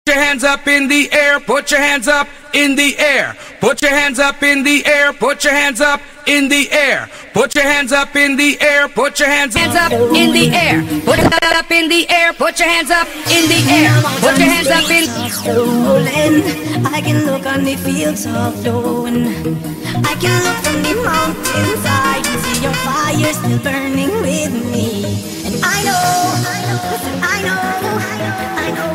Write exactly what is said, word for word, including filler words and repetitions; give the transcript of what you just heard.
Put your hands up in the air, put your hands up in the air. Put your hands up in the air, put your hands up in the air. Put your hands up in the air, put your hands hands up in the air. Put it up in the air, put your hands up in the air. Put your hands up in rolling. I can look on the fields of flowing. I can look from the mountainside and see your fire still burning with me. And I know, I know, I know, I know.